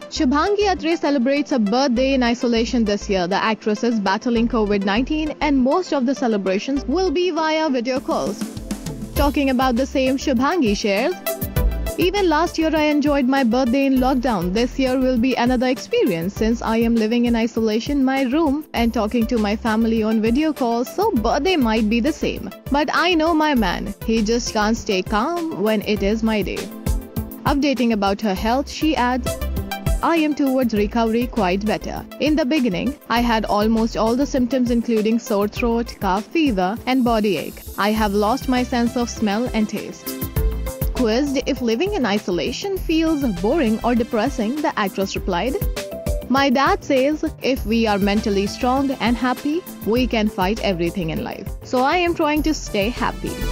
Shubhangi Atre celebrates her birthday in isolation this year. The actress is battling COVID-19 and most of the celebrations will be via video calls. Talking about the same, Shubhangi shares, "Even last year I enjoyed my birthday in lockdown. This year will be another experience since I am living in isolation in my room and talking to my family on video calls, so birthday might be the same. But I know my man, he just can't stay calm when it is my day." Updating about her health, she adds, "I am towards recovery quite better. In the beginning, I had almost all the symptoms including sore throat, cough, fever and body ache. I have lost my sense of smell and taste." Quizzed if living in isolation feels boring or depressing, the actress replied, "My dad says if we are mentally strong and happy, we can fight everything in life. So I am trying to stay happy."